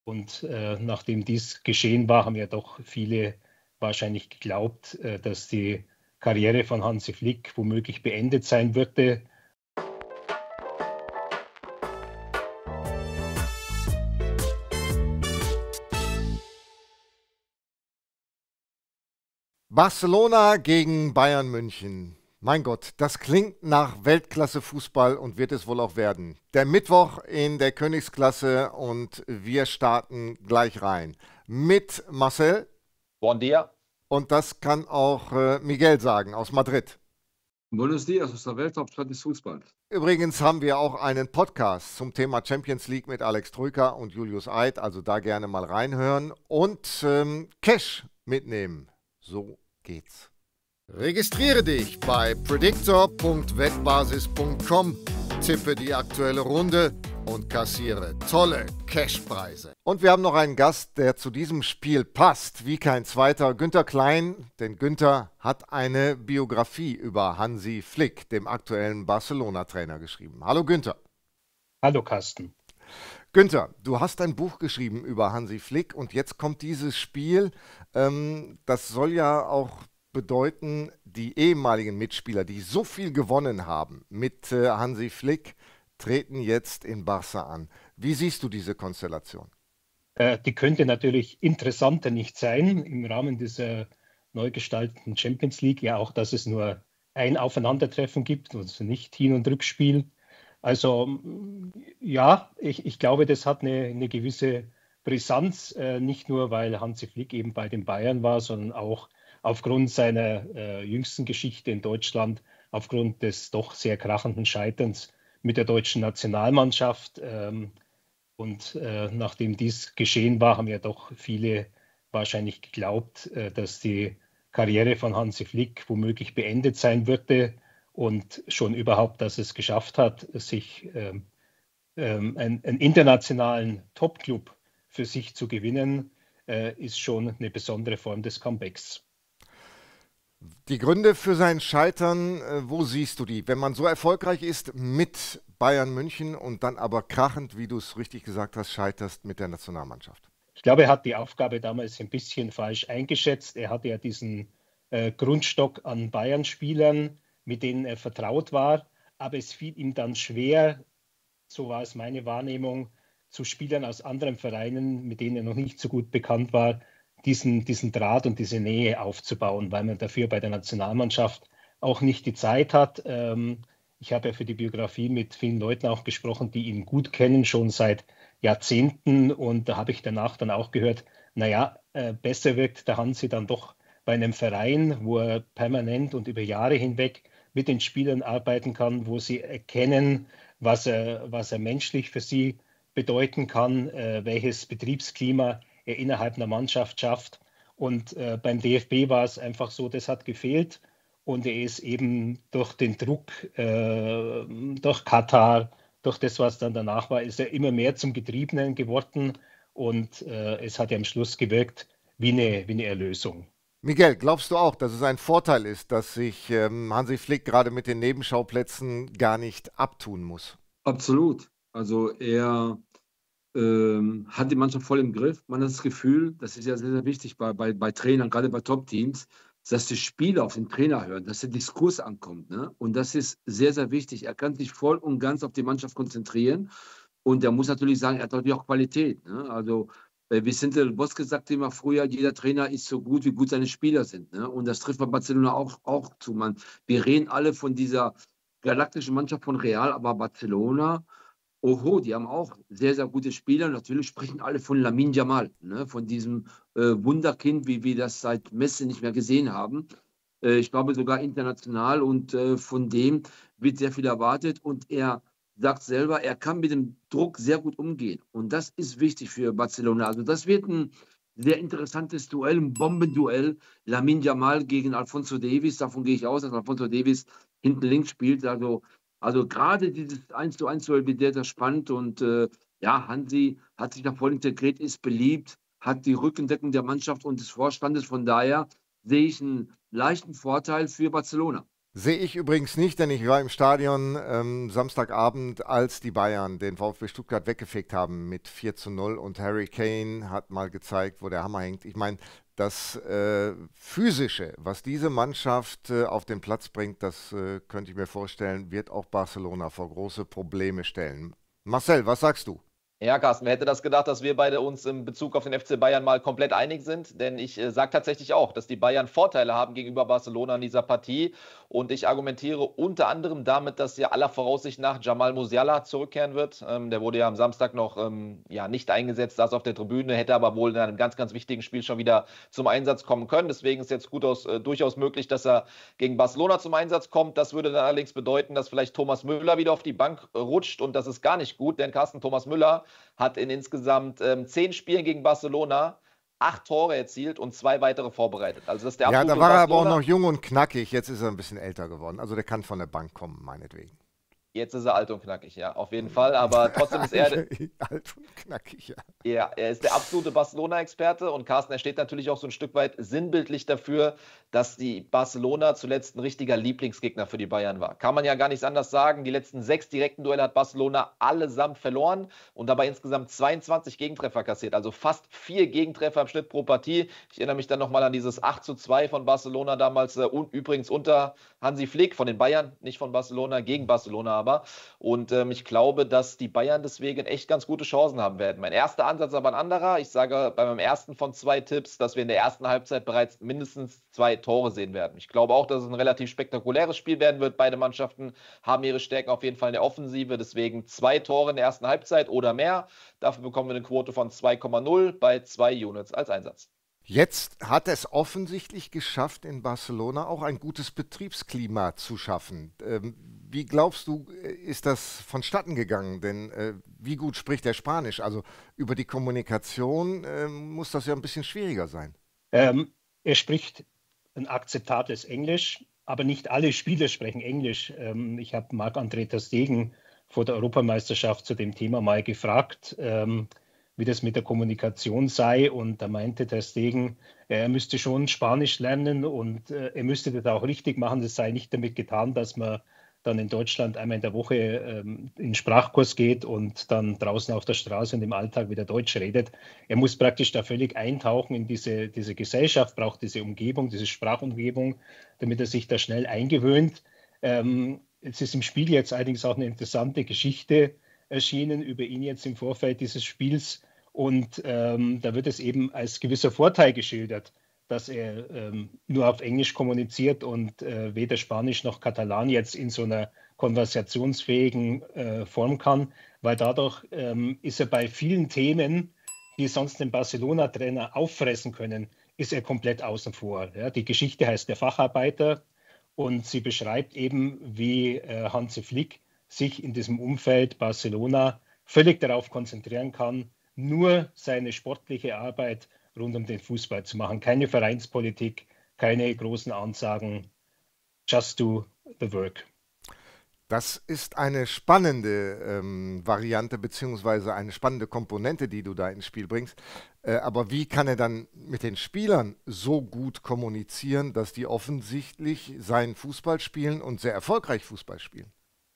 Und nachdem dies geschehen war, haben ja doch viele wahrscheinlich geglaubt, dass die Karriere von Hansi Flick womöglich beendet sein würde. Barcelona gegen Bayern München. Mein Gott, das klingt nach Weltklasse-Fußball und wird es wohl auch werden. Der Mittwoch in der Königsklasse und wir starten gleich rein. Mit Marcel. Bon dia. Und das kann auch Miguel sagen aus Madrid. Buenos dias aus der Welthauptstadt des Fußballs. Übrigens haben wir auch einen Podcast zum Thema Champions League mit Alex Troika und Julius Eid, also da gerne mal reinhören und Cash mitnehmen. So geht's. Registriere dich bei predictor.wettbasis.com, tippe die aktuelle Runde und kassiere tolle Cashpreise. Und wir haben noch einen Gast, der zu diesem Spiel passt, wie kein zweiter, Günther Klein. Denn Günther hat eine Biografie über Hansi Flick, dem aktuellen Barcelona-Trainer, geschrieben. Hallo Günther. Hallo Carsten. Günther, du hast ein Buch geschrieben über Hansi Flick und jetzt kommt dieses Spiel. Das soll ja auch bedeuten, die ehemaligen Mitspieler, die so viel gewonnen haben mit Hansi Flick, treten jetzt in Barca an. Wie siehst du diese Konstellation? Die könnte natürlich interessanter nicht sein im Rahmen dieser neu gestalteten Champions League. Ja, auch, dass es nur ein Aufeinandertreffen gibt, also nicht Hin- und Rückspiel. Also ja, ich glaube, das hat eine gewisse Brisanz, nicht nur, weil Hansi Flick eben bei den Bayern war, sondern auch aufgrund seiner jüngsten Geschichte in Deutschland, aufgrund des doch sehr krachenden Scheiterns mit der deutschen Nationalmannschaft. Und nachdem dies geschehen war, haben ja doch viele wahrscheinlich geglaubt, dass die Karriere von Hansi Flick womöglich beendet sein würde. Und schon überhaupt, dass es geschafft hat, sich einen internationalen Top-Club für sich zu gewinnen, ist schon eine besondere Form des Comebacks. Die Gründe für sein Scheitern, wo siehst du die? Wenn man so erfolgreich ist mit Bayern München und dann aber krachend, wie du es richtig gesagt hast, scheiterst mit der Nationalmannschaft. Ich glaube, er hat die Aufgabe damals ein bisschen falsch eingeschätzt. Er hatte ja diesen Grundstock an Bayern-Spielern, mit denen er vertraut war, aber es fiel ihm dann schwer, so war es meine Wahrnehmung, zu Spielern aus anderen Vereinen, mit denen er noch nicht so gut bekannt war, diesen Draht und diese Nähe aufzubauen, weil man dafür bei der Nationalmannschaft auch nicht die Zeit hat. Ich habe ja für die Biografie mit vielen Leuten auch gesprochen, die ihn gut kennen, schon seit Jahrzehnten, und da habe ich danach dann auch gehört, naja, besser wirkt der Hansi dann doch bei einem Verein, wo er permanent und über Jahre hinweg mit den Spielern arbeiten kann, wo sie erkennen, was er menschlich für sie bedeuten kann, welches Betriebsklima er innerhalb einer Mannschaft schafft. Und beim DFB war es einfach so, das hat gefehlt. Und er ist eben durch den Druck, durch Katar, durch das, was dann danach war, ist er immer mehr zum Getriebenen geworden. Und es hat ja am Schluss gewirkt wie eine Erlösung. Miguel, glaubst du auch, dass es ein Vorteil ist, dass sich Hansi Flick gerade mit den Nebenschauplätzen gar nicht abtun muss? Absolut. Also er hat die Mannschaft voll im Griff. Man hat das Gefühl, das ist ja sehr, sehr wichtig bei Trainern, gerade bei Top-Teams, dass die Spieler auf den Trainer hören, dass der Diskurs ankommt. Ne? Und das ist sehr, sehr wichtig. Er kann sich voll und ganz auf die Mannschaft konzentrieren. Und er muss natürlich sagen, er hat natürlich auch Qualität. Ne? Also Vicente del Bosque sagte immer früher, jeder Trainer ist so gut, wie gut seine Spieler sind. Ne? Und das trifft bei Barcelona auch zu. Wir reden alle von dieser galaktischen Mannschaft von Real, aber Barcelona, oho, die haben auch sehr, sehr gute Spieler. Natürlich sprechen alle von Lamine Yamal, ne? Von diesem Wunderkind, wie wir das seit Messi nicht mehr gesehen haben. Ich glaube sogar international, und von dem wird sehr viel erwartet, und er sagt selber, er kann mit dem Druck sehr gut umgehen, und das ist wichtig für Barcelona. Also das wird ein sehr interessantes Duell, ein Bombenduell. Lamine Yamal gegen Alphonso Davies, davon gehe ich aus, dass Alphonso Davies hinten links spielt. Also gerade dieses 1:1 Duell wird sehr, sehr spannend, und ja, Hansi hat sich da voll integriert, ist beliebt, hat die Rückendeckung der Mannschaft und des Vorstandes. Von daher sehe ich einen leichten Vorteil für Barcelona. Sehe ich übrigens nicht, denn ich war im Stadion Samstagabend, als die Bayern den VfB Stuttgart weggefegt haben mit 4:0 und Harry Kane hat mal gezeigt, wo der Hammer hängt. Ich meine, das Physische, was diese Mannschaft auf den Platz bringt, das könnte ich mir vorstellen, wird auch Barcelona vor große Probleme stellen. Marcel, was sagst du? Ja, Carsten, wer hätte das gedacht, dass wir beide uns in Bezug auf den FC Bayern mal komplett einig sind? Denn ich sage tatsächlich auch, dass die Bayern Vorteile haben gegenüber Barcelona in dieser Partie. Und ich argumentiere unter anderem damit, dass ja aller Voraussicht nach Jamal Musiala zurückkehren wird. Der wurde ja am Samstag noch ja, nicht eingesetzt, saß auf der Tribüne, hätte aber wohl in einem ganz, ganz wichtigen Spiel schon wieder zum Einsatz kommen können. Deswegen ist jetzt durchaus möglich, dass er gegen Barcelona zum Einsatz kommt. Das würde dann allerdings bedeuten, dass vielleicht Thomas Müller wieder auf die Bank rutscht. Und das ist gar nicht gut, denn Carsten, Thomas Müller hat in insgesamt 10 Spielen gegen Barcelona 8 Tore erzielt und 2 weitere vorbereitet. Also das ist der Ja, absolute da war er aber auch Barcelona. noch jung und knackig. Jetzt ist er ein bisschen älter geworden. Also der kann von der Bank kommen, meinetwegen. Jetzt ist er alt und knackig, ja, auf jeden Fall. Aber trotzdem ist er, Alt und knackig, ja. ja, er ist der absolute Barcelona-Experte und Carsten, er steht natürlich auch so ein Stück weit sinnbildlich dafür, dass die Barcelona zuletzt ein richtiger Lieblingsgegner für die Bayern war. Kann man ja gar nichts anders sagen. Die letzten 6 direkten Duelle hat Barcelona allesamt verloren und dabei insgesamt 22 Gegentreffer kassiert. Also fast 4 Gegentreffer im Schnitt pro Partie. Ich erinnere mich dann nochmal an dieses 8:2 von Barcelona damals, übrigens unter Hansi Flick von den Bayern, nicht von Barcelona, gegen Barcelona aber. Und ich glaube, dass die Bayern deswegen echt ganz gute Chancen haben werden. Mein erster Ansatz aber ein anderer. Ich sage bei meinem ersten von 2 Tipps, dass wir in der ersten Halbzeit bereits mindestens 2 Tore sehen werden. Ich glaube auch, dass es ein relativ spektakuläres Spiel werden wird. Beide Mannschaften haben ihre Stärken auf jeden Fall in der Offensive. Deswegen 2 Tore in der ersten Halbzeit oder mehr. Dafür bekommen wir eine Quote von 2,0 bei 2 Units als Einsatz. Jetzt hat es offensichtlich geschafft, in Barcelona auch ein gutes Betriebsklima zu schaffen. Wie glaubst du, ist das vonstatten gegangen? Denn wie gut spricht er Spanisch? Also über die Kommunikation muss das ja ein bisschen schwieriger sein. Er spricht ein akzeptables Englisch, aber nicht alle Spieler sprechen Englisch. Ich habe Marc-André ter Stegen vor der Europameisterschaft zu dem Thema mal gefragt, wie das mit der Kommunikation sei. Und da meinte ter Stegen, er müsste schon Spanisch lernen und er müsste das auch richtig machen. Das sei nicht damit getan, dass man dann in Deutschland einmal in der Woche in den Sprachkurs geht und dann draußen auf der Straße und im Alltag wieder Deutsch redet. Er muss praktisch da völlig eintauchen in diese Gesellschaft, braucht diese Umgebung, diese Sprachumgebung, damit er sich da schnell eingewöhnt. Es ist im Spiel jetzt allerdings auch eine interessante Geschichte erschienen über ihn jetzt im Vorfeld dieses Spiels. Und da wird es eben als gewisser Vorteil geschildert, dass er nur auf Englisch kommuniziert und weder Spanisch noch Katalan jetzt in so einer konversationsfähigen Form kann, weil dadurch ist er bei vielen Themen, die sonst den Barcelona-Trainer auffressen können, ist er komplett außen vor. Ja, die Geschichte heißt der Facharbeiter und sie beschreibt eben, wie Hansi Flick sich in diesem Umfeld Barcelona völlig darauf konzentrieren kann, nur seine sportliche Arbeit rund um den Fußball zu machen. Keine Vereinspolitik, keine großen Ansagen, just do the work. Das ist eine spannende Variante beziehungsweise eine spannende Komponente, die du da ins Spiel bringst. Aber wie kann er dann mit den Spielern so gut kommunizieren, dass die offensichtlich seinen Fußball spielen und sehr erfolgreich Fußball spielen?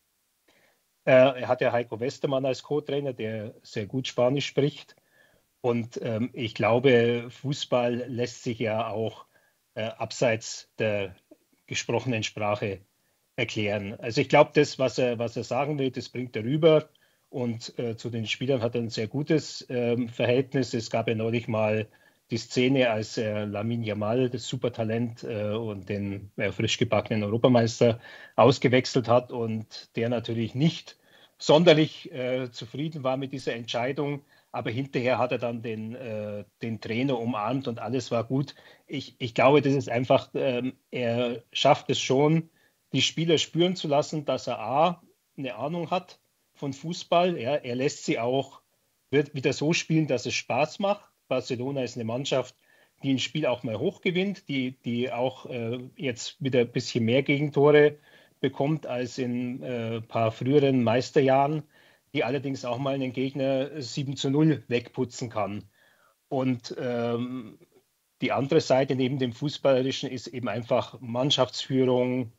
Er hat ja Heiko Westermann als Co-Trainer, der sehr gut Spanisch spricht. Und ich glaube, Fußball lässt sich ja auch abseits der gesprochenen Sprache erklären. Also ich glaube, das, was er sagen will, das bringt er rüber. Und zu den Spielern hat er ein sehr gutes Verhältnis. Es gab ja neulich mal die Szene, als er Lamine Yamal, das Supertalent und den frisch gebackenen Europameister ausgewechselt hat und der natürlich nicht sonderlich zufrieden war mit dieser Entscheidung. Aber hinterher hat er dann den Trainer umarmt und alles war gut. Ich glaube, das ist einfach, er schafft es schon, die Spieler spüren zu lassen, dass er A, eine Ahnung hat von Fußball. Ja, er lässt sie auch wieder so spielen, dass es Spaß macht. Barcelona ist eine Mannschaft, die ein Spiel auch mal hoch gewinnt, die auch jetzt wieder ein bisschen mehr Gegentore bekommt als in ein paar früheren Meisterjahren, die allerdings auch mal einen Gegner 7:0 wegputzen kann. Und die andere Seite neben dem Fußballerischen ist eben einfach Mannschaftsführung,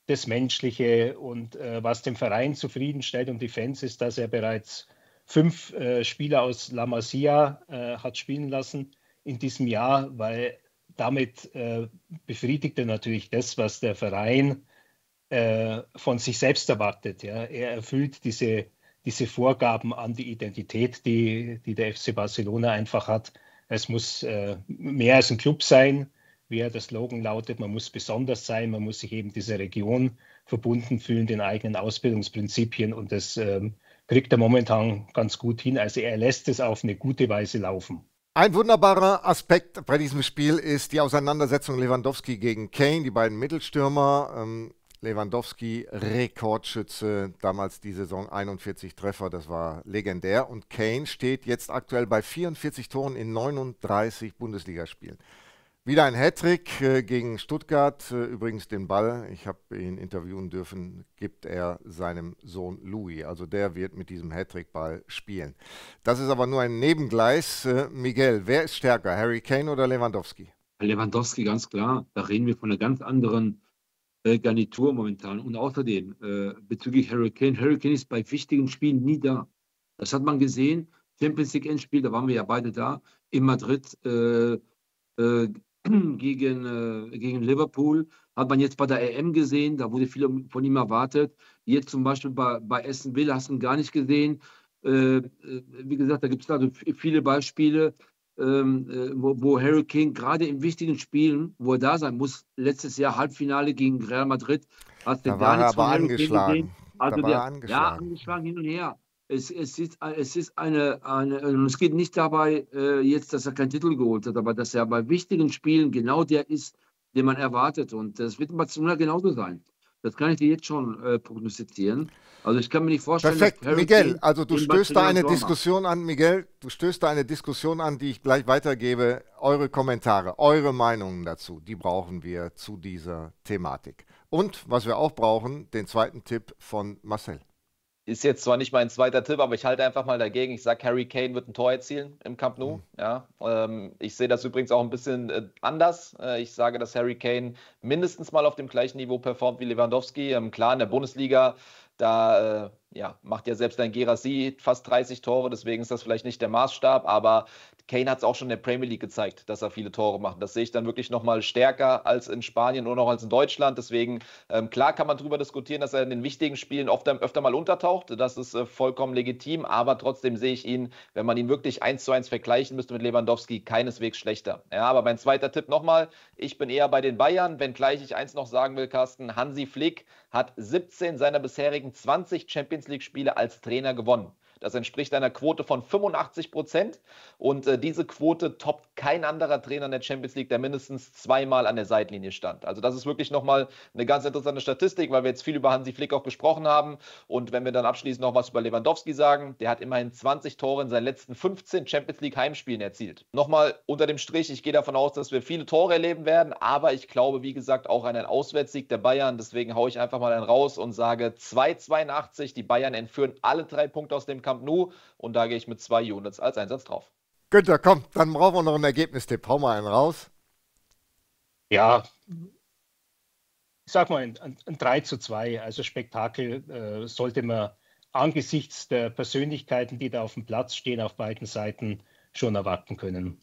das Menschliche und was den Verein zufriedenstellt und die Fans ist, dass er bereits 5 Spieler aus La Masia hat spielen lassen in diesem Jahr, weil damit befriedigt er natürlich das, was der Verein von sich selbst erwartet. Ja. Er erfüllt diese Vorgaben an die Identität, die der FC Barcelona einfach hat. Es muss mehr als ein Club sein, wie ja der Slogan lautet. Man muss besonders sein, man muss sich eben dieser Region verbunden fühlen, den eigenen Ausbildungsprinzipien und das kriegt er momentan ganz gut hin. Also er lässt es auf eine gute Weise laufen. Ein wunderbarer Aspekt bei diesem Spiel ist die Auseinandersetzung Lewandowski gegen Kane, die beiden Mittelstürmer. Lewandowski Rekordschütze, damals die Saison 41 Treffer, das war legendär. Und Kane steht jetzt aktuell bei 44 Toren in 39 Bundesligaspielen. Wieder ein Hattrick gegen Stuttgart, übrigens den Ball, ich habe ihn interviewen dürfen, gibt er seinem Sohn Louis. Also der wird mit diesem Hattrick-Ball spielen. Das ist aber nur ein Nebengleis. Miguel, wer ist stärker, Harry Kane oder Lewandowski? Lewandowski, ganz klar. Da reden wir von einer ganz anderen Garnitur momentan. Und außerdem bezüglich Harry Kane ist bei wichtigen Spielen nie da. Das hat man gesehen. Champions League Endspiel, da waren wir ja beide da, in Madrid gegen Liverpool. Hat man jetzt bei der EM gesehen, da wurde viel von ihm erwartet. Jetzt zum Beispiel bei Aston Villa hast du ihn gar nicht gesehen. Wie gesagt, da gibt es also viele Beispiele, wo Harry Kane gerade in wichtigen Spielen, wo er da sein muss, letztes Jahr Halbfinale gegen Real Madrid, hat er gar nichts von Harry Kane gesehen. Also angeschlagen hin und her. Es geht nicht dabei jetzt, dass er keinen Titel geholt hat, aber dass er bei wichtigen Spielen genau der ist, den man erwartet. Und das wird in Barcelona genauso sein. Das kann ich dir jetzt schon prognostizieren. Also ich kann mir nicht vorstellen, perfekt, Miguel, also du stößt da eine Diskussion an, Miguel, du stößt da eine Diskussion an, die ich gleich weitergebe. Eure Kommentare, eure Meinungen dazu, die brauchen wir zu dieser Thematik. Und was wir auch brauchen, den zweiten Tipp von Marcel. Ist jetzt zwar nicht mein zweiter Tipp, aber ich halte einfach mal dagegen. Ich sage, Harry Kane wird ein Tor erzielen im Camp Nou. Ja, ich sehe das übrigens auch ein bisschen anders. Ich sage, dass Harry Kane mindestens mal auf dem gleichen Niveau performt wie Lewandowski. Klar, in der Bundesliga, da macht ja selbst ein Guirassy fast 30 Tore, deswegen ist das vielleicht nicht der Maßstab, aber Kane hat es auch schon in der Premier League gezeigt, dass er viele Tore macht. Das sehe ich dann wirklich nochmal stärker als in Spanien oder noch als in Deutschland. Deswegen, klar kann man darüber diskutieren, dass er in den wichtigen Spielen öfter mal untertaucht. Das ist vollkommen legitim, aber trotzdem sehe ich ihn, wenn man ihn wirklich 1:1 vergleichen müsste mit Lewandowski, keineswegs schlechter. Ja, aber mein zweiter Tipp nochmal, ich bin eher bei den Bayern, wenngleich ich eins noch sagen will, Carsten, Hansi Flick hat 17 seiner bisherigen 20 Champions League-Spiele als Trainer gewonnen. Das entspricht einer Quote von 85% und diese Quote toppt kein anderer Trainer in der Champions League, der mindestens 2-mal an der Seitenlinie stand. Also das ist wirklich nochmal eine ganz interessante Statistik, weil wir jetzt viel über Hansi Flick auch gesprochen haben und wenn wir dann abschließend noch was über Lewandowski sagen, der hat immerhin 20 Tore in seinen letzten 15 Champions League Heimspielen erzielt. Nochmal unter dem Strich, ich gehe davon aus, dass wir viele Tore erleben werden, aber ich glaube, wie gesagt, auch an einen Auswärtssieg der Bayern, deswegen haue ich einfach mal einen raus und sage 2:82, die Bayern entführen alle 3 Punkte aus dem Camp Nou und da gehe ich mit 2 Units als Einsatz drauf. Günther, komm, dann brauchen wir noch einen Ergebnistipp. Hau mal einen raus. Ja, ich sag mal ein 3:2. Also Spektakel sollte man angesichts der Persönlichkeiten, die da auf dem Platz stehen, auf beiden Seiten schon erwarten können.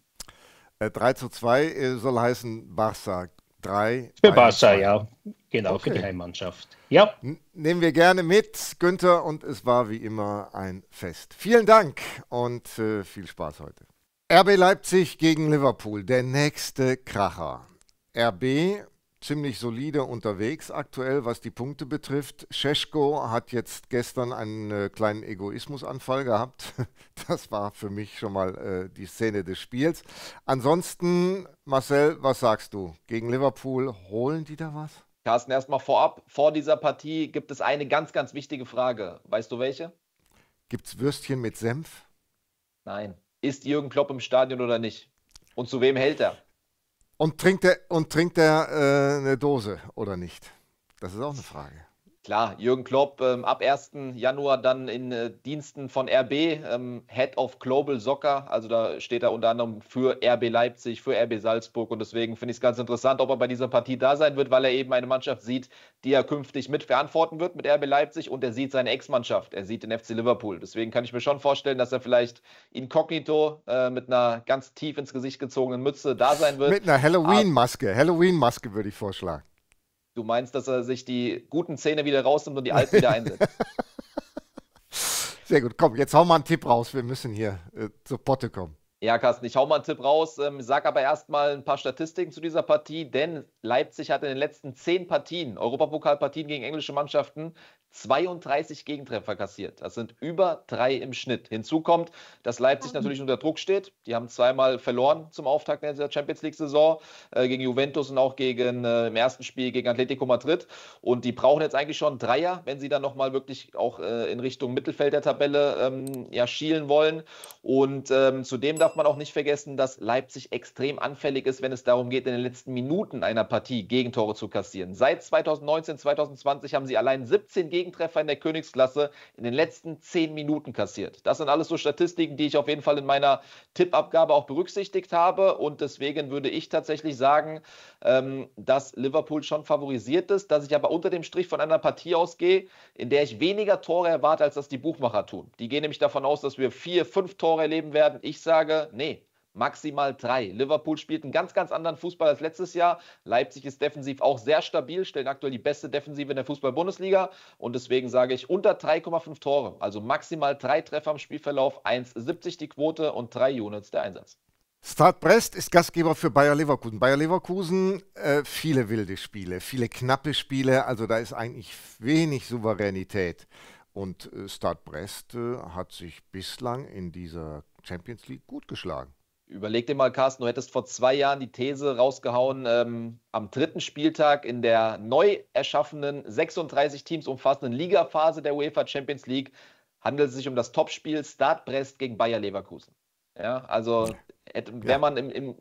3:2 soll heißen Barca 3. Für Barca, ja. Genau, okay. Für die Heimmannschaft. Ja. Nehmen wir gerne mit, Günther, und es war wie immer ein Fest. Vielen Dank und viel Spaß heute. RB Leipzig gegen Liverpool, der nächste Kracher. RB ziemlich solide unterwegs aktuell, was die Punkte betrifft. Šeško hat jetzt gestern einen kleinen Egoismusanfall gehabt. Das war für mich schon mal die Szene des Spiels. Ansonsten, Marcel, was sagst du? Gegen Liverpool, holen die da was? Carsten, erstmal vorab, vor dieser Partie gibt es eine ganz, ganz wichtige Frage. Weißt du welche? Gibt's Würstchen mit Senf? Nein. Ist Jürgen Klopp im Stadion oder nicht? Und zu wem hält er? Und trinkt er eine Dose oder nicht? Das ist auch eine Frage. Klar, Jürgen Klopp ab 1. Januar dann in Diensten von RB, Head of Global Soccer, also da steht er unter anderem für RB Leipzig, für RB Salzburg und deswegen finde ich es ganz interessant, ob er bei dieser Partie da sein wird, weil er eben eine Mannschaft sieht, die er künftig mitverantworten wird mit RB Leipzig und er sieht seine Ex-Mannschaft, er sieht den FC Liverpool. Deswegen kann ich mir schon vorstellen, dass er vielleicht inkognito mit einer ganz tief ins Gesicht gezogenen Mütze da sein wird. Mit einer Halloween-Maske würde ich vorschlagen. Du meinst, dass er sich die guten Zähne wieder rausnimmt und die alten wieder einsetzt? Sehr gut, komm, jetzt hau mal einen Tipp raus. Wir müssen hier zur Potte kommen. Ja, Carsten, ich hau mal einen Tipp raus, sag aber erstmal ein paar Statistiken zu dieser Partie, denn Leipzig hat in den letzten 10 Partien, Europapokalpartien gegen englische Mannschaften, 32 Gegentreffer kassiert. Das sind über 3 im Schnitt. Hinzu kommt, dass Leipzig natürlich unter Druck steht. Die haben zweimal verloren zum Auftakt in der Champions-League-Saison gegen Juventus und auch im ersten Spiel gegen Atletico Madrid. Und die brauchen jetzt eigentlich schon einen Dreier, wenn sie dann nochmal wirklich auch in Richtung Mittelfeld der Tabelle schielen wollen. Und zudem darf man auch nicht vergessen, dass Leipzig extrem anfällig ist, wenn es darum geht, in den letzten Minuten einer Partie Gegentore zu kassieren. Seit 2019, 2020 haben sie allein 17 Gegentreffer in der Königsklasse in den letzten 10 Minuten kassiert. Das sind alles so Statistiken, die ich auf jeden Fall in meiner Tippabgabe auch berücksichtigt habe und deswegen würde ich tatsächlich sagen, dass Liverpool schon favorisiert ist, dass ich aber unter dem Strich von einer Partie ausgehe, in der ich weniger Tore erwarte, als das die Buchmacher tun. Die gehen nämlich davon aus, dass wir 4, 5 Tore erleben werden. Ich sage, nee. Maximal 3. Liverpool spielt einen ganz, ganz anderen Fußball als letztes Jahr. Leipzig ist defensiv auch sehr stabil, stellen aktuell die beste Defensive in der Fußball-Bundesliga. Und deswegen sage ich unter 3,5 Tore. Also maximal 3 Treffer im Spielverlauf, 1,70 die Quote und 3 Units der Einsatz. Stade Brest ist Gastgeber für Bayer Leverkusen. Bayer Leverkusen, viele wilde Spiele, viele knappe Spiele. Also da ist eigentlich wenig Souveränität. Und Stade Brest hat sich bislang in dieser Champions League gut geschlagen. Überleg dir mal, Carsten, du hättest vor 2 Jahren die These rausgehauen, am 3. Spieltag in der neu erschaffenen 36 Teams umfassenden Ligaphase der UEFA Champions League handelt es sich um das Topspiel Stade Brest gegen Bayer Leverkusen. Ja, also wäre man in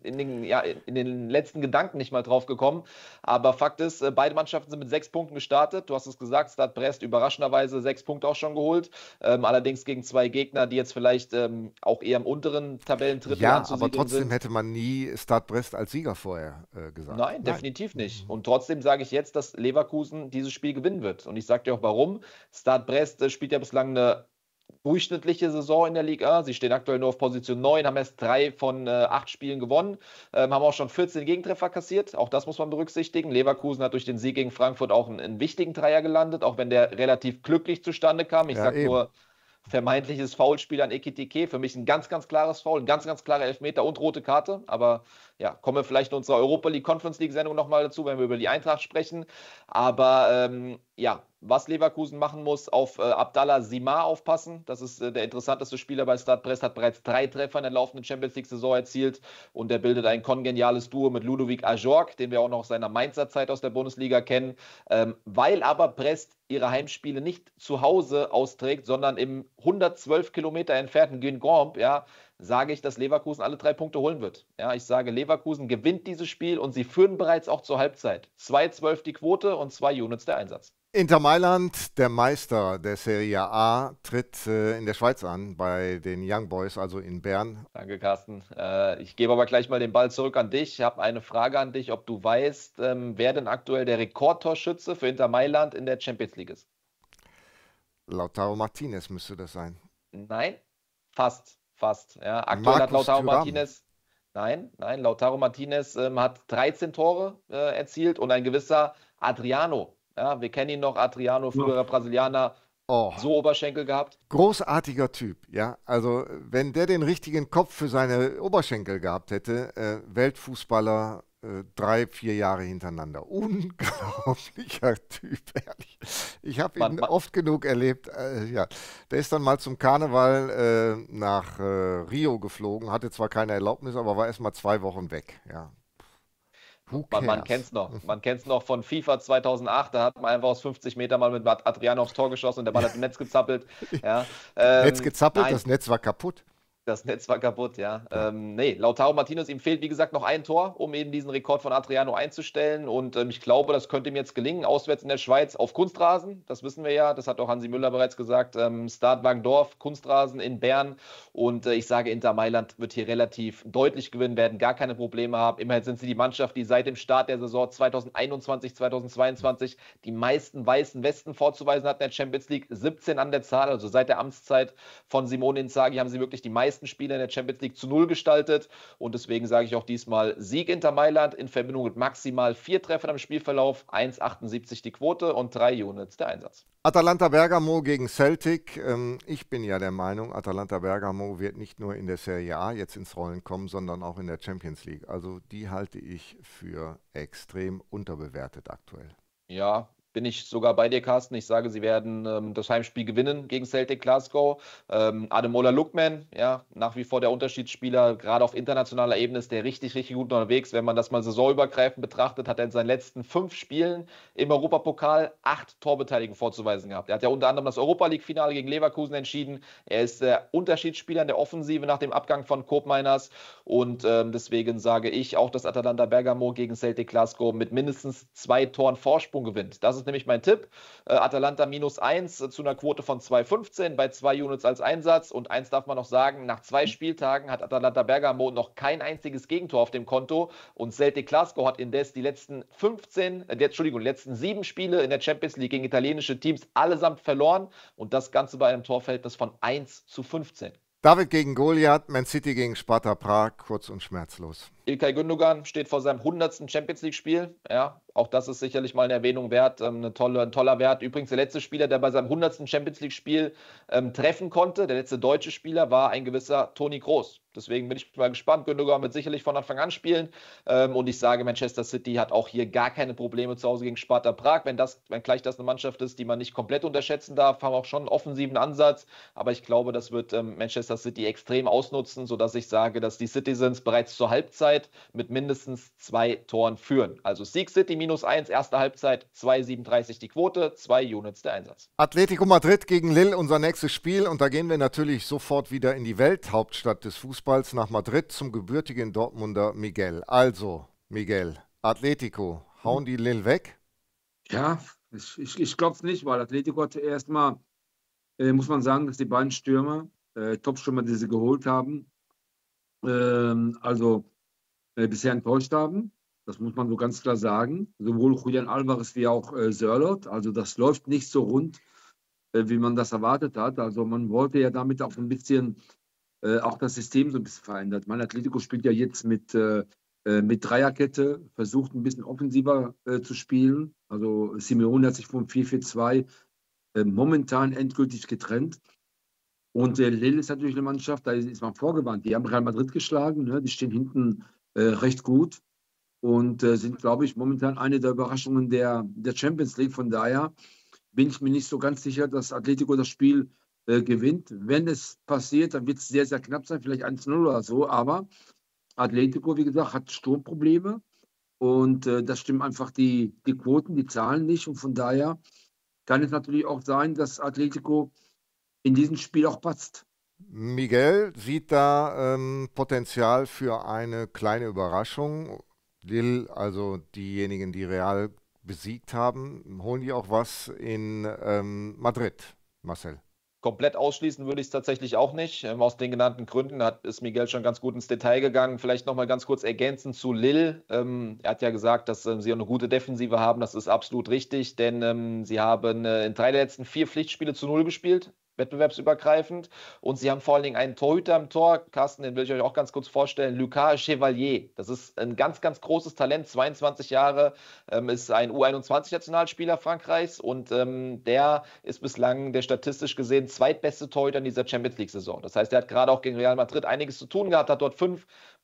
den letzten Gedanken nicht mal drauf gekommen. Aber Fakt ist, beide Mannschaften sind mit 6 Punkten gestartet. Du hast es gesagt, Stade Brest überraschenderweise 6 Punkte auch schon geholt. Allerdings gegen 2 Gegner, die jetzt vielleicht auch eher im unteren Tabellendrittel anzusiedeln sind. Aber trotzdem hätte man nie Stade Brest als Sieger vorher gesagt. Nein, definitiv nicht. Und trotzdem sage ich jetzt, dass Leverkusen dieses Spiel gewinnen wird. Und ich sage dir auch warum. Stade Brest spielt ja bislang eine durchschnittliche Saison in der Liga. Sie stehen aktuell nur auf Position 9, haben erst 3 von 8 Spielen gewonnen, haben auch schon 14 Gegentreffer kassiert. Auch das muss man berücksichtigen. Leverkusen hat durch den Sieg gegen Frankfurt auch einen wichtigen Dreier gelandet, auch wenn der relativ glücklich zustande kam. Ich sage nur vermeintliches Foulspiel an Ekitike. Für mich ein ganz, ganz klares Foul, ein ganz, ganz klarer Elfmeter und rote Karte. Aber ja, kommen wir vielleicht in unserer Europa League Conference League Sendung nochmal dazu, wenn wir über die Eintracht sprechen. Aber was Leverkusen machen muss, auf Abdallah Simar aufpassen. Das ist der interessanteste Spieler bei Stade Brest, hat bereits 3 Treffer in der laufenden Champions League-Saison erzielt und er bildet ein kongeniales Duo mit Ludovic Ajorc, den wir auch noch aus seiner Mainzer Zeit aus der Bundesliga kennen. Weil aber Brest ihre Heimspiele nicht zu Hause austrägt, sondern im 112 Kilometer entfernten Guingamp, sage ich, dass Leverkusen alle 3 Punkte holen wird. Ja, ich sage, Leverkusen gewinnt dieses Spiel und sie führen bereits auch zur Halbzeit. 2,12 die Quote und 2 Units der Einsatz. Inter Mailand, der Meister der Serie A, tritt in der Schweiz an, bei den Young Boys, also in Bern. Danke, Carsten. Ich gebe aber gleich mal den Ball zurück an dich. Ich habe eine Frage an dich, ob du weißt, wer denn aktuell der Rekordtorschütze für Inter Mailand in der Champions League ist. Lautaro Martinez müsste das sein. Nein, fast. Ja, aktuell hat Lautaro Martinez... Nein, Lautaro Martinez hat 13 Tore erzielt und ein gewisser Adriano. Ja, wir kennen ihn noch, Adriano, früherer Brasilianer, so Oberschenkel gehabt. Großartiger Typ, ja. Also wenn der den richtigen Kopf für seine Oberschenkel gehabt hätte, Weltfußballer 3, 4 Jahre hintereinander. Unglaublicher Typ, ehrlich. Ich habe ihn oft genug erlebt. Der ist dann mal zum Karneval nach Rio geflogen, hatte zwar keine Erlaubnis, aber war erst mal 2 Wochen weg, ja. Man kennt es noch von FIFA 2008, da hat man einfach aus 50 Metern mal mit Adriano aufs Tor geschossen und der Ball hat im Netz gezappelt. Ja, Netz gezappelt, das Netz war kaputt. Das Netz war kaputt, ja. Nee, Lautaro Martinez, ihm fehlt, wie gesagt, noch ein Tor, um eben diesen Rekord von Adriano einzustellen. Und ich glaube, das könnte ihm jetzt gelingen, auswärts in der Schweiz auf Kunstrasen. Das wissen wir ja, das hat auch Hansi Müller bereits gesagt. Stade Wagendorf, Kunstrasen in Bern. Und ich sage, Inter Mailand wird hier relativ deutlich gewinnen, werden gar keine Probleme haben. Immerhin sind sie die Mannschaft, die seit dem Start der Saison 2021, 2022 die meisten weißen Westen vorzuweisen hat in der Champions League. 17 an der Zahl, also seit der Amtszeit von Simone Inzaghi haben sie wirklich die meisten Spiele in der Champions League zu 0 gestaltet und deswegen sage ich auch diesmal Sieg Inter Mailand in Verbindung mit maximal 4 Treffern im Spielverlauf, 1,78 die Quote und 3 Units der Einsatz. Atalanta Bergamo gegen Celtic. Ich bin ja der Meinung, Atalanta Bergamo wird nicht nur in der Serie A jetzt ins Rollen kommen, sondern auch in der Champions League. Also die halte ich für extrem unterbewertet aktuell. Ja, bin ich sogar bei dir, Carsten. Ich sage, sie werden das Heimspiel gewinnen gegen Celtic Glasgow. Ademola Lookman, ja, nach wie vor der Unterschiedsspieler, gerade auf internationaler Ebene ist der richtig, richtig gut unterwegs. Wenn man das mal saisonübergreifend betrachtet, hat er in seinen letzten 5 Spielen im Europapokal 8 Torbeteiligungen vorzuweisen gehabt. Er hat ja unter anderem das Europa-League-Finale gegen Leverkusen entschieden. Er ist der Unterschiedsspieler in der Offensive nach dem Abgang von Koop Meiners und deswegen sage ich auch, dass Atalanta Bergamo gegen Celtic Glasgow mit mindestens 2 Toren Vorsprung gewinnt. Das ist nämlich mein Tipp. Atalanta -1 zu einer Quote von 2,15 bei 2 Units als Einsatz. Und eins darf man noch sagen, nach 2 Spieltagen hat Atalanta Bergamo noch kein einziges Gegentor auf dem Konto. Und Celtic Glasgow hat indes die letzten 7 Spiele in der Champions League gegen italienische Teams allesamt verloren. Und das Ganze bei einem Torverhältnis von 1:15. David gegen Goliath, Man City gegen Sparta Prag, kurz und schmerzlos. İlkay Gündogan steht vor seinem 100. Champions League-Spiel. Ja, auch das ist sicherlich mal eine Erwähnung wert. Ein toller Wert. Übrigens der letzte Spieler, der bei seinem 100. Champions League-Spiel treffen konnte, der letzte deutsche Spieler, war ein gewisser Toni Kroos. Deswegen bin ich mal gespannt. Gündogan wird sicherlich von Anfang an spielen. Und ich sage, Manchester City hat auch hier gar keine Probleme zu Hause gegen Sparta Prag. Wenn gleich das eine Mannschaft ist, die man nicht komplett unterschätzen darf, haben auch schon einen offensiven Ansatz. Aber ich glaube, das wird Manchester City extrem ausnutzen, sodass ich sage, dass die Citizens bereits zur Halbzeit mit mindestens 2 Toren führen. Also Sieg City -1, erste Halbzeit, 2,37 die Quote, 2 Units der Einsatz. Atletico Madrid gegen Lille, unser nächstes Spiel. Und da gehen wir natürlich sofort wieder in die Welthauptstadt des Fußballs nach Madrid zum gebürtigen Dortmunder Miguel. Also, Miguel, Atletico, hauen die Lille weg? Ja, ich glaube es nicht, weil Atletico hatte erstmal, muss man sagen, dass die beiden Stürmer, Top-Stürmer, die sie geholt haben, bisher enttäuscht haben. Das muss man so ganz klar sagen. Sowohl Julian Alvarez wie auch Sörloth. Also das läuft nicht so rund, wie man das erwartet hat. Also man wollte ja damit auch ein bisschen auch das System so ein bisschen verändert. Mein Atletico spielt ja jetzt mit Dreierkette, versucht ein bisschen offensiver zu spielen. Also Simeone hat sich vom 4-4-2 momentan endgültig getrennt. Und Lille ist natürlich eine Mannschaft, da ist man vorgewarnt. Die haben Real Madrid geschlagen, ne? Die stehen hinten recht gut und sind, glaube ich, momentan eine der Überraschungen der Champions League. Von daher bin ich mir nicht so ganz sicher, dass Atletico das Spiel gewinnt. Wenn es passiert, dann wird es sehr, sehr knapp sein, vielleicht 1:0 oder so. Aber Atletico, wie gesagt, hat Sturmprobleme und das stimmen einfach die Quoten, die Zahlen nicht. Und von daher kann es natürlich auch sein, dass Atletico in diesem Spiel auch patzt. Miguel sieht da Potenzial für eine kleine Überraschung. Lille, also diejenigen, die Real besiegt haben, holen die auch was in Madrid, Marcel? Komplett ausschließen würde ich es tatsächlich auch nicht. Aus den genannten Gründen ist Miguel schon ganz gut ins Detail gegangen. Vielleicht noch mal ganz kurz ergänzend zu Lille. Er hat ja gesagt, dass sie eine gute Defensive haben. Das ist absolut richtig, denn sie haben in 3 der letzten 4 Pflichtspiele zu 0 gespielt, wettbewerbsübergreifend. Und sie haben vor allen Dingen einen Torhüter im Tor. Carsten, den will ich euch auch ganz kurz vorstellen. Lucas Chevalier. Das ist ein ganz, ganz großes Talent. 22 Jahre, ist ein U21-Nationalspieler Frankreichs. Und der ist bislang der statistisch gesehen zweitbeste Torhüter in dieser Champions League-Saison. Das heißt, er hat gerade auch gegen Real Madrid einiges zu tun gehabt, hat dort 5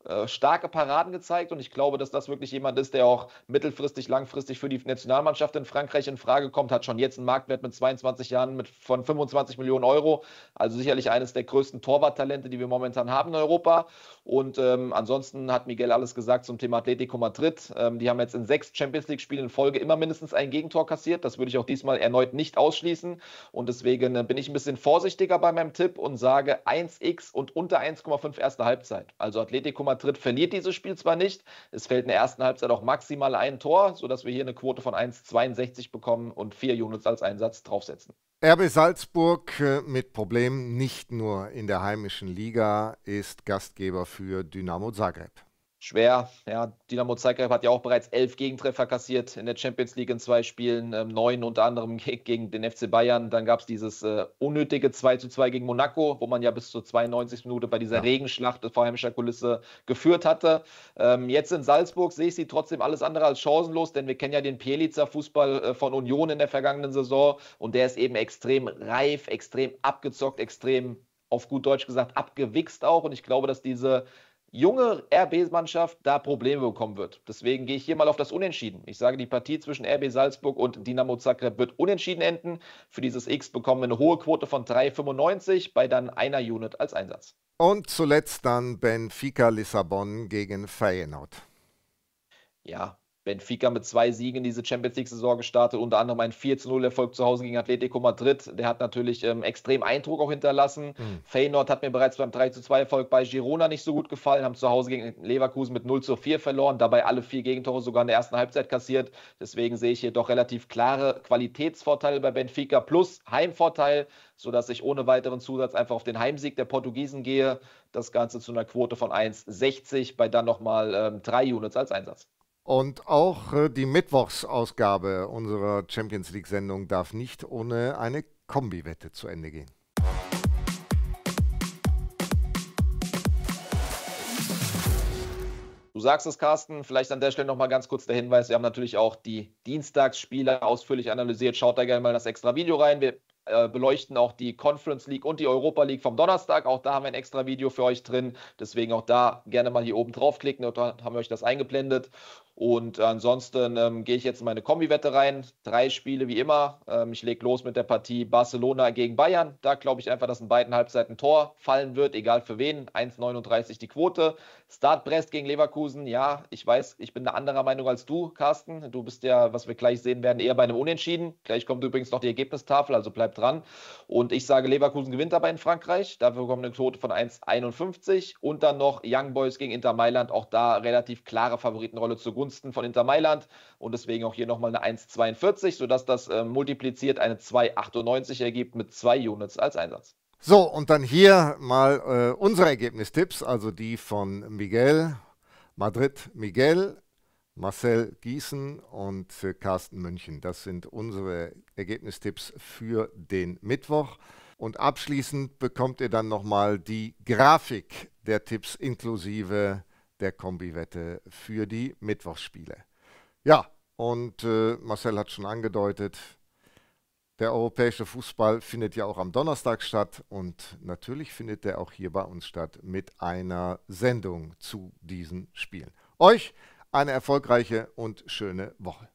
starke Paraden gezeigt und ich glaube, dass das wirklich jemand ist, der auch mittelfristig, langfristig für die Nationalmannschaft in Frankreich in Frage kommt, hat schon jetzt einen Marktwert mit 22 Jahren von 25 Millionen Euro, also sicherlich eines der größten Torwarttalente, die wir momentan haben in Europa. Und ansonsten hat Miguel alles gesagt zum Thema Atletico Madrid. Die haben jetzt in 6 Champions-League-Spielen in Folge immer mindestens ein Gegentor kassiert, das würde ich auch diesmal erneut nicht ausschließen und deswegen bin ich ein bisschen vorsichtiger bei meinem Tipp und sage 1x und unter 1,5 erste Halbzeit. Also Atletico Madrid verliert dieses Spiel zwar nicht, es fällt in der ersten Halbzeit auch maximal ein Tor, sodass wir hier eine Quote von 1,62 bekommen und 4 Units als Einsatz draufsetzen. RB Salzburg mit Problemen nicht nur in der heimischen Liga ist Gastgeber für Dynamo Zagreb. Schwer, ja, Dynamo Zagreb hat ja auch bereits 11 Gegentreffer kassiert in der Champions League in 2 Spielen, 9 unter anderem gegen den FC Bayern. Dann gab es dieses unnötige 2:2 gegen Monaco, wo man ja bis zur 92. Minute bei dieser Regenschlacht vor heimischer Kulisse geführt hatte. Jetzt in Salzburg sehe ich sie trotzdem alles andere als chancenlos, denn wir kennen ja den Pielicer Fußball von Union in der vergangenen Saison und der ist eben extrem reif, extrem abgezockt, extrem, auf gut Deutsch gesagt, abgewichst auch und ich glaube, dass diese junge RB-Mannschaft da Probleme bekommen wird. Deswegen gehe ich hier mal auf das Unentschieden. Ich sage, die Partie zwischen RB Salzburg und Dynamo Zagreb wird unentschieden enden. Für dieses X bekommen wir eine hohe Quote von 3,95 bei dann einer Unit als Einsatz. Und zuletzt dann Benfica Lissabon gegen Feyenoord. Ja, Benfica mit 2 Siegen in diese Champions-League-Saison gestartet, unter anderem ein 4:0-Erfolg zu Hause gegen Atletico Madrid. Der hat natürlich extrem Eindruck auch hinterlassen. Feyenoord hat mir bereits beim 3:2-Erfolg bei Girona nicht so gut gefallen, haben zu Hause gegen Leverkusen mit 0:4 verloren, dabei alle 4 Gegentore sogar in der ersten Halbzeit kassiert. Deswegen sehe ich hier doch relativ klare Qualitätsvorteile bei Benfica plus Heimvorteil, sodass ich ohne weiteren Zusatz einfach auf den Heimsieg der Portugiesen gehe. Das Ganze zu einer Quote von 1,60 bei dann nochmal 3 Units als Einsatz. Und auch die Mittwochsausgabe unserer Champions League-Sendung darf nicht ohne eine Kombi-Wette zu Ende gehen. Du sagst es, Carsten, vielleicht an der Stelle nochmal ganz kurz der Hinweis, wir haben natürlich auch die Dienstagsspiele ausführlich analysiert, schaut da gerne mal das extra Video rein, wir beleuchten auch die Conference League und die Europa League vom Donnerstag, auch da haben wir ein extra Video für euch drin, deswegen auch da gerne mal hier oben draufklicken, und da haben wir euch das eingeblendet. Und ansonsten gehe ich jetzt in meine Kombi-Wette rein. 3 Spiele wie immer. Ich lege los mit der Partie Barcelona gegen Bayern. Da glaube ich einfach, dass in beiden Halbzeiten ein Tor fallen wird, egal für wen. 1,39 die Quote. Start Brest gegen Leverkusen. Ja, ich weiß, ich bin eine anderer Meinung als du, Carsten. Du bist ja, was wir gleich sehen werden, eher bei einem Unentschieden. Gleich kommt übrigens noch die Ergebnistafel, also bleib dran. Und ich sage, Leverkusen gewinnt dabei in Frankreich. Dafür kommt eine Quote von 1,51. Und dann noch Young Boys gegen Inter Mailand. Auch da relativ klare Favoritenrolle zugunsten von Inter Mailand und deswegen auch hier nochmal eine 1,42, sodass das multipliziert eine 2,98 ergibt mit 2 Units als Einsatz. So, und dann hier mal unsere Ergebnistipps, also die von Miguel, Madrid Miguel, Marcel Gießen und Carsten München. Das sind unsere Ergebnistipps für den Mittwoch. Und abschließend bekommt ihr dann nochmal die Grafik der Tipps inklusive der Kombi-Wette für die Mittwochsspiele. Ja, und Marcel hat schon angedeutet, der europäische Fußball findet ja auch am Donnerstag statt und natürlich findet der auch hier bei uns statt mit einer Sendung zu diesen Spielen. Euch eine erfolgreiche und schöne Woche.